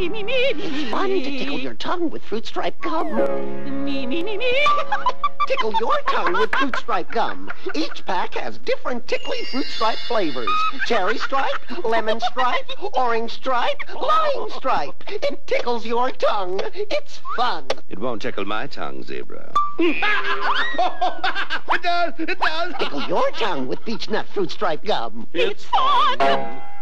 It's fun to tickle your tongue with fruit stripe gum. Tickle your tongue with fruit stripe gum. Each pack has different tickly fruit stripe flavors. Cherry stripe, lemon stripe, orange stripe, lime stripe. It tickles your tongue. It's fun. It won't tickle my tongue, Zebra. It does! It does! Tickle your tongue with beech nut fruit stripe gum. It's fun.